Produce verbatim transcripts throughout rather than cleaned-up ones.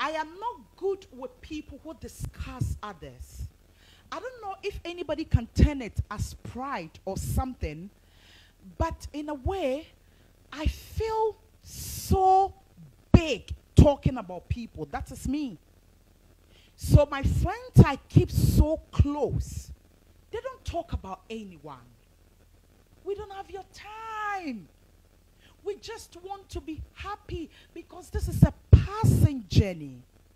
I am not good with people who discuss others. I don't know if anybody can turn it as pride or something, but in a way, I feel so big talking about people. That is me. So my friends I keep so close, they don't talk about anyone. We don't have your time. We just want to be happy because this is a passing journey.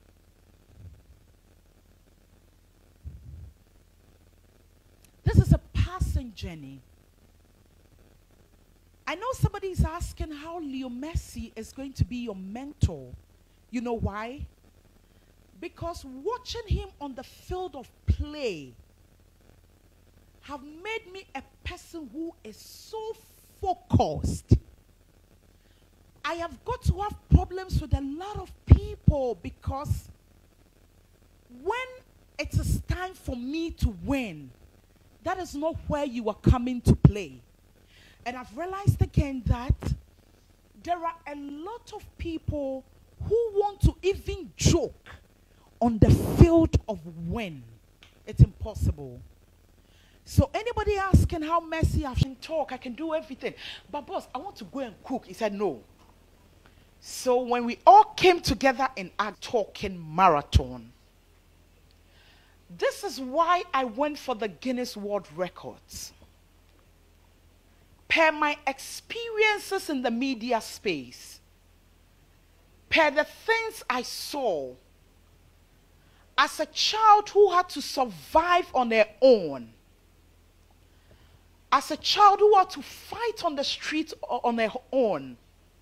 This is a passing journey. I know somebody is asking how Leo Messi is going to be your mentor. You know why? Because watching him on the field of play have made me a person who is so focused. I have got to have problems with a lot of people because when it is time for me to win, that is not where you are coming to play. And I've realized again that there are a lot of people who want to even joke on the field of win. It's impossible. So anybody asking how Messi I can talk, I can do everything. But boss, I want to go and cook. He said no. So when we all came together in our talking marathon, this is why I went for the Guinness World Records. Per my experiences in the media space, per the things I saw, as a child who had to survive on their own, as a child who had to fight on the street on their own,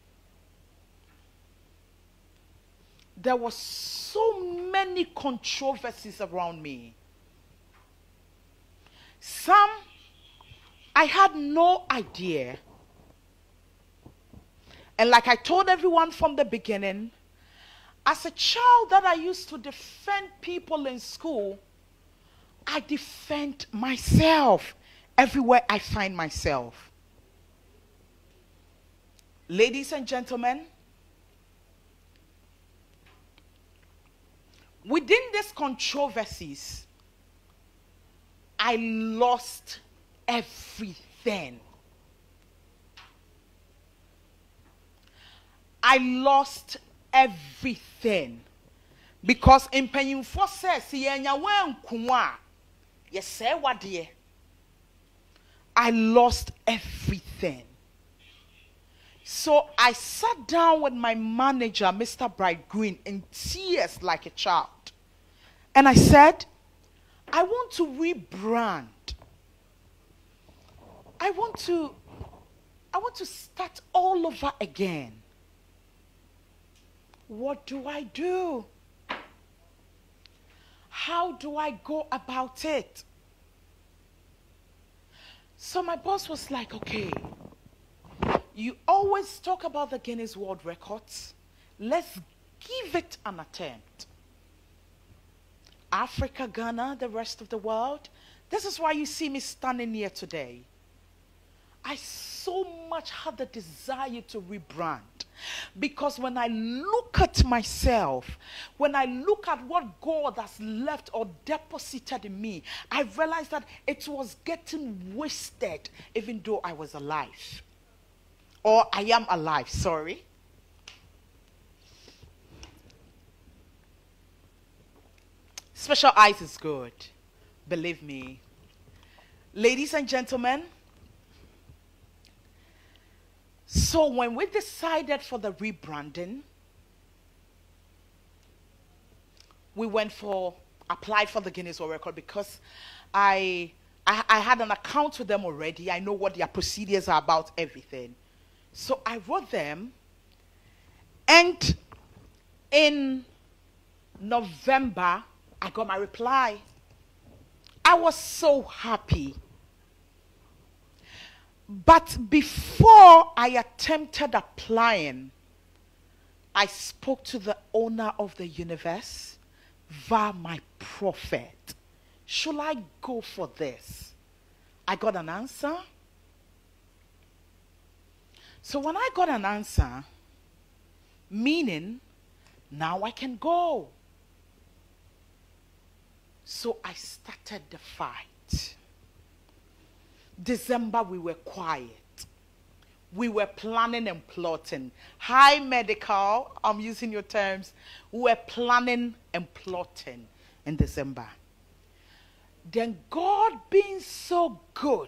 there were so many controversies around me. Some I had no idea. And like I told everyone from the beginning, as a child that I used to defend people in school, I defend myself everywhere I find myself. Ladies and gentlemen, within these controversies, I lost everything. I lost everything. Because in Penyumfo says, I lost everything. So I sat down with my manager, Mister Bright Green, in tears like a child. And I said, I want to rebrand. I want to, I want to start all over again. What do I do? How do I go about it? So my boss was like, okay, you always talk about the Guinness World Records. Let's give it an attempt. Africa, Ghana, the rest of the world. This is why you see me standing here today. I so much had the desire to rebrand. Because when I look at myself, when I look at what God has left or deposited in me, I realized that it was getting wasted even though I was alive. Or I am alive, sorry. Special eyes is good. Believe me. Ladies and gentlemen, so when we decided for the rebranding, we went for, applied for the Guinness World Record because I, I, I had an account with them already. I know what their procedures are about, everything. So I wrote them, and in November, I got my reply. I was so happy. But before I attempted applying, I spoke to the owner of the universe via my prophet. Should I go for this? I got an answer. So when I got an answer, meaning Now I can go. So I started the fight. December, we were quiet. We were planning and plotting. High medical, I'm using your terms. We were planning and plotting in December. Then God being so good,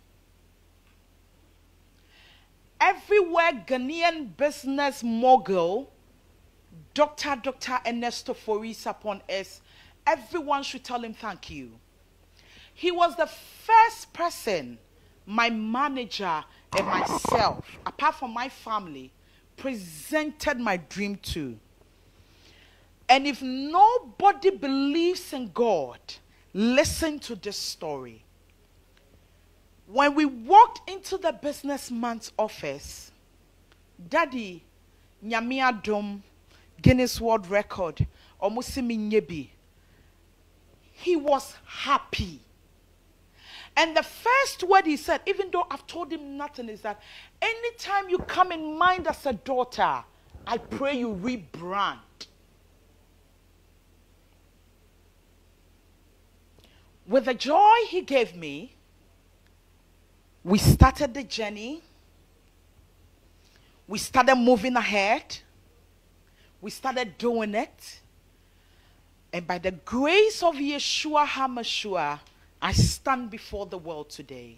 everywhere Ghanaian business mogul, Doctor Doctor Ernesto Forisa upon us, everyone should tell him thank you. He was the first person my manager and myself, apart from my family, presented my dream to. And if nobody believes in God, listen to this story. When we walked into the businessman's office, Daddy, Nyame Adom, Guinness World Record, Omusimi Nyebi, he was happy. And the first word he said, even though I've told him nothing, is that anytime you come in mind as a daughter, I pray you rebrand. With the joy he gave me, we started the journey. We started moving ahead. We started doing it. And by the grace of Yeshua HaMashiach, I stand before the world today.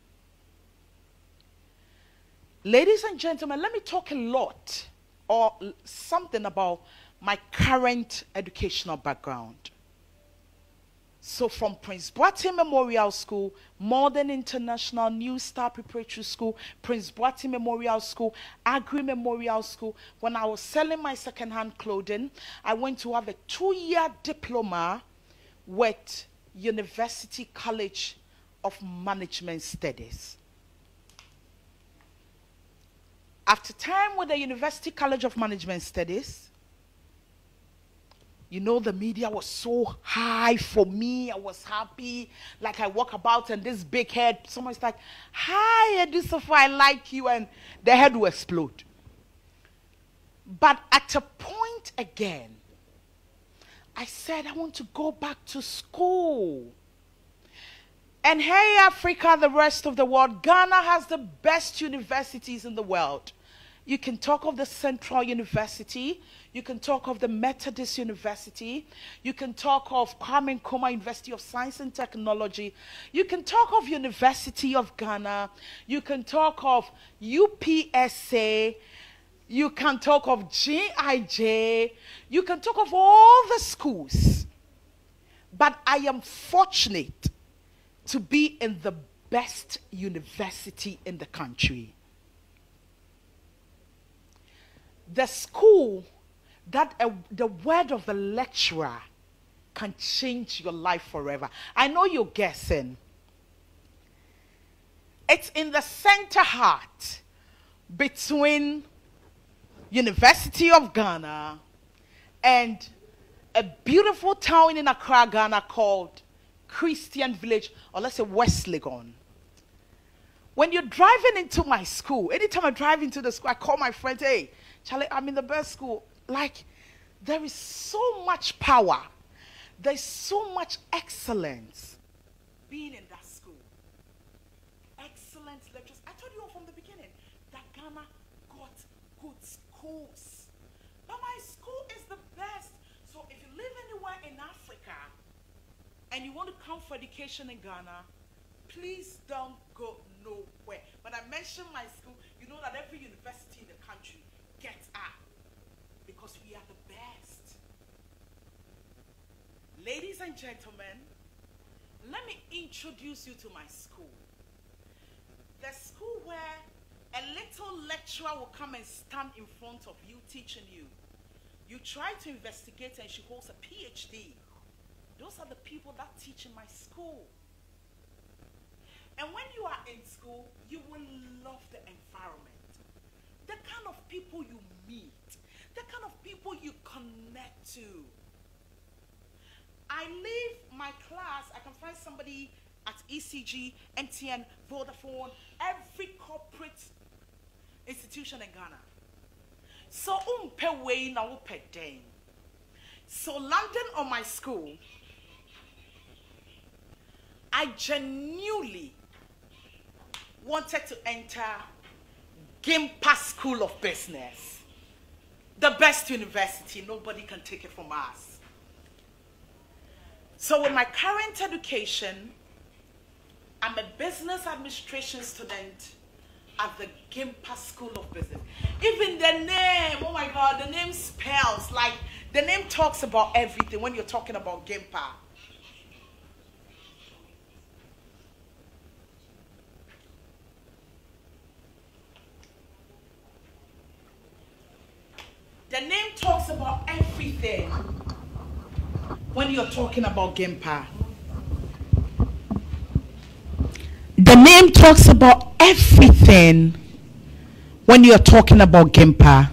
Ladies and gentlemen, let me talk a lot or something about my current educational background. So from Prince Boateng Memorial School, Modern International New Star Preparatory School, Prince Boateng Memorial School, Agri Memorial School. When I was selling my second-hand clothing, I went to have a two-year diploma with University College of Management Studies. After time with the University College of Management Studies, you know, the media was so high for me. I was happy. Like I walk about and this big head, someone's like, hi, Adu Safoah, I like you. And the head will explode. But at a point again, I said, I want to go back to school. And hey, Africa, the rest of the world, Ghana has the best universities in the world. You can talk of the Central University. You can talk of the Methodist University. You can talk of Kwame Nkrumah University of Science and Technology. You can talk of University of Ghana. You can talk of U P S A. You can talk of G I J. You can talk of all the schools. But I am fortunate to be in the best university in the country. The school that uh, the word of the lecturer can change your life forever. I know you're guessing. It's in the center heart between University of Ghana and a beautiful town in Accra, Ghana called Christian Village, or let's say West Legon. When you're driving into my school, anytime I drive into the school, I call my friends, hey, Charlie, I'm in the best school. Like, there is so much power. There's so much excellence being in that school. Excellent lectures. I told you all from the beginning that Ghana got good schools. But my school is the best. So if you live anywhere in Africa and you want to come for education in Ghana, please don't go nowhere. When I mention my school, you know that every university in the country gets up because we are the best. Ladies and gentlemen, let me introduce you to my school. The school where a little lecturer will come and stand in front of you teaching you. You try to investigate and she holds a P H D. Those are the people that teach in my school. And when you are in school, you will love the environment. The kind of people you meet, the kind of people you connect to. I leave my class, I can find somebody at E C G, M T N, Vodafone, every corporate institution in Ghana. So umpe we na upe den. So London or my school, I genuinely wanted to enter Gimpa School of Business. The best university, nobody can take it from us. So with my current education, I'm a business administration student at the Gimpa School of Business. Even the name, oh my God, the name spells, like the name talks about everything when you're talking about Gimpa. The name talks about everything when you're talking about Gimpa. The name talks about everything when you're talking about Gimpa.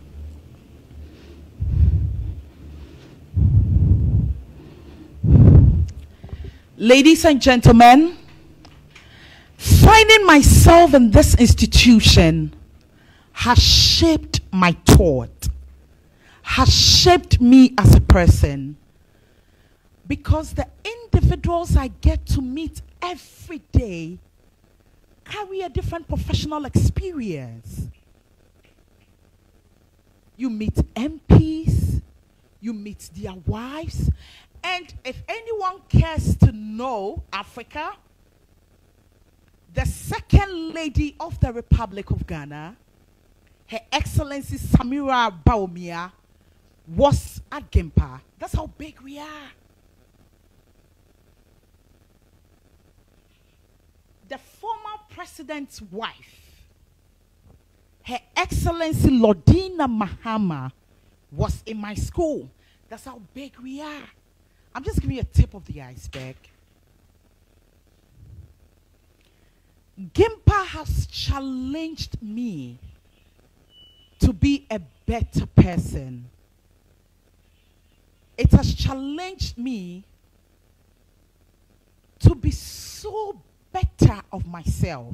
Ladies and gentlemen, finding myself in this institution has shaped my thought, has shaped me as a person, because the individuals I get to meet every day carry a different professional experience. You meet M Ps, you meet their wives, and if anyone cares to know Africa, the second lady of the Republic of Ghana, Her Excellency Samira Baumia, was at Gimpa. That's how big we are. The former president's wife, Her Excellency Lordina Mahama, was in my school. That's how big we are. I'm just giving you a tip of the iceberg. Gimpa has challenged me to be a better person. It has challenged me to be so better of myself.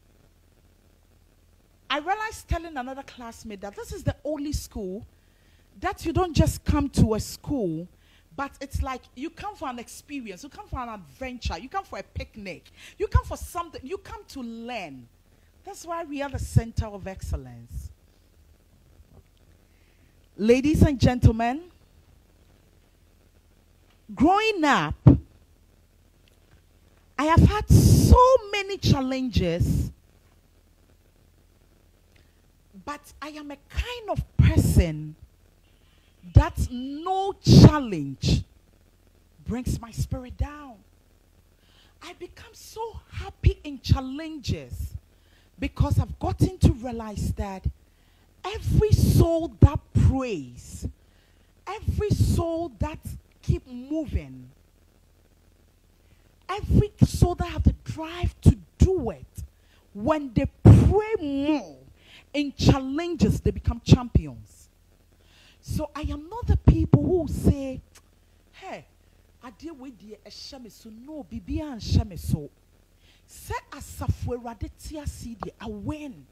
I realized telling another classmate that this is the only school that you don't just come to a school, but it's like you come for an experience, you come for an adventure, you come for a picnic, you come for something, you come to learn. That's why we are the center of excellence. Ladies and gentlemen, growing up, I have had so many challenges, but I am a kind of person that no challenge brings my spirit down. I become so happy in challenges because I've gotten to realize that every soul that prays, every soul that keep moving, every soul that have the drive to do it, when they pray more in challenges, they become champions. So I am not the people who say, hey, I deal with the Eshamiso, no, Bibia and Shamiso. Say Adu Safoah Radetia C D, I win.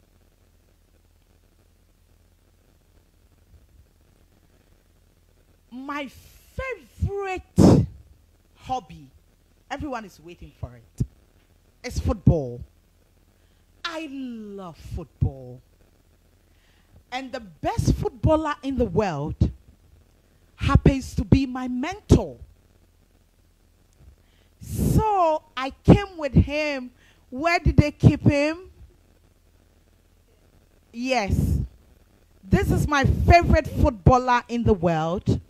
My favorite hobby, everyone is waiting for it, is football. I love football. And the best footballer in the world happens to be my mentor. So I came with him. Where did they keep him? Yes. This is my favorite footballer in the world.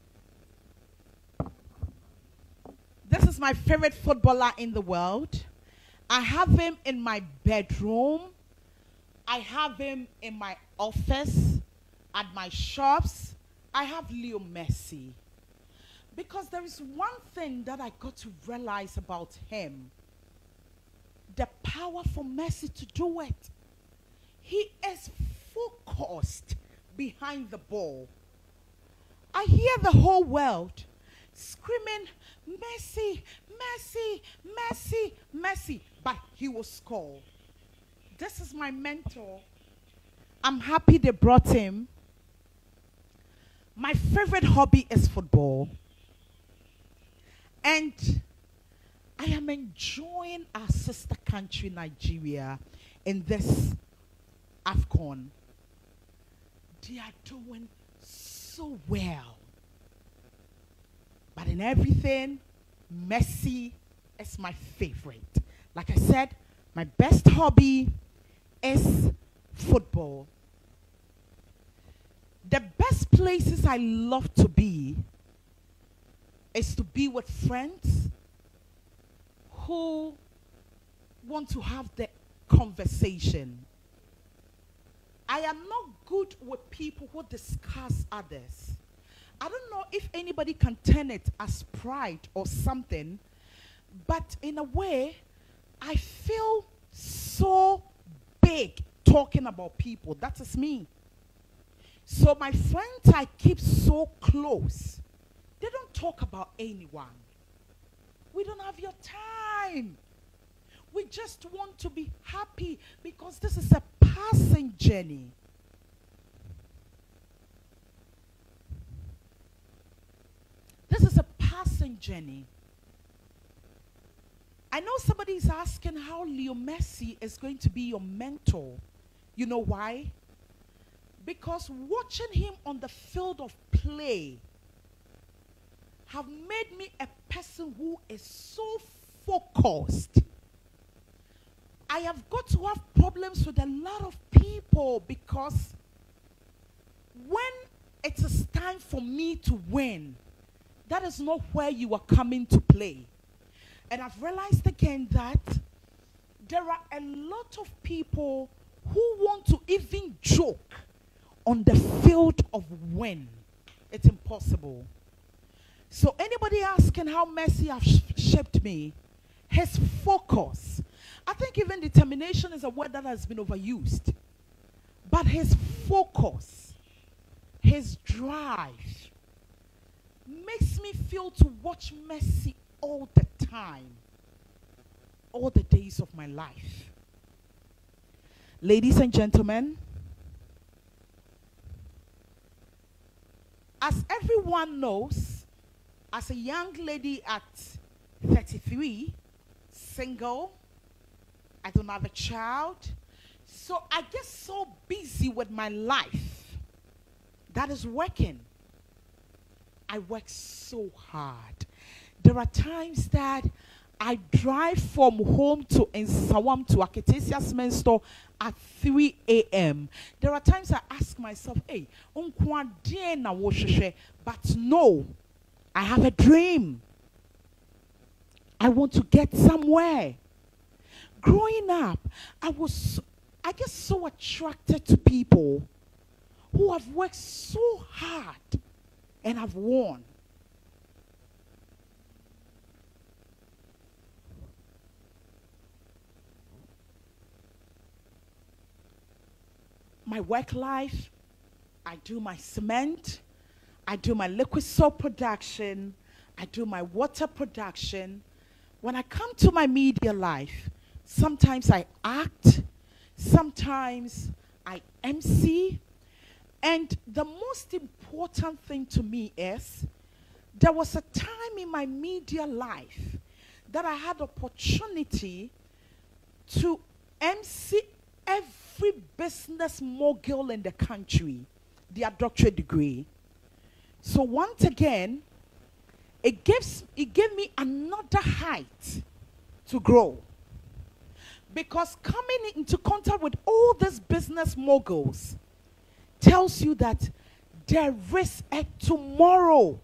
This is my favorite footballer in the world. I have him in my bedroom. I have him in my office, at my shops. I have Leo Messi. Because there is one thing that I got to realize about him. The power for Messi to do it. He is focused behind the ball. I hear the whole world screaming, Messi, Messi, Messi, Messi. But he will score. This is my mentor. I'm happy they brought him. My favorite hobby is football. And I am enjoying our sister country, Nigeria, in this AFCON. They are doing so well. But in everything, Messi is my favorite. Like I said, my best hobby is football. The best places I love to be is to be with friends who want to have the conversation. I am not good with people who discuss others. I don't know if anybody can turn it as pride or something, but in a way, I feel so big talking about people. That is me. So my friends I keep so close, they don't talk about anyone. We don't have your time. We just want to be happy because this is a passing journey. This is a passing journey. I know somebody is asking how Leo Messi is going to be your mentor. You know why? Because watching him on the field of play have made me a person who is so focused. I have got to have problems with a lot of people because when it is time for me to win, that is not where you are coming to play. And I've realized again that there are a lot of people who want to even joke on the field of win. It's impossible. So anybody asking how Messi have sh shaped me, his focus. I think even determination is a word that has been overused. But his focus, his drive, makes me feel to watch Messi all the time, all the days of my life. Ladies and gentlemen, as everyone knows, as a young lady at thirty-three, single, I don't have a child, so I get so busy with my life. That is working. I work so hard. There are times that I drive from home to Nsawam to Aketesia Cement Store at three A M There are times I ask myself, hey, but no, I have a dream. I want to get somewhere. Growing up, I was, I get so attracted to people who have worked so hard and have won. My work life, I do my cement, I do my liquid soap production, I do my water production. When I come to my media life, sometimes I act, sometimes I M C, and the most important thing to me is there was a time in my media life that I had opportunity to M C every business mogul in the country, their doctorate degree. So once again, it gives it gave me another height to grow. Because coming into contact with all these business moguls tells you that there is a tomorrow.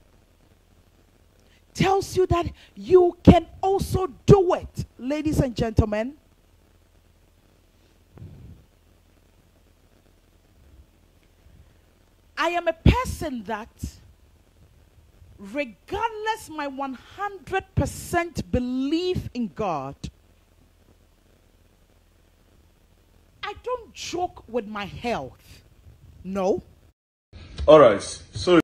Tells you that you can also do it, ladies and gentlemen. I am a person that, regardless my one hundred percent belief in God, I don't joke with my health. No. All right. So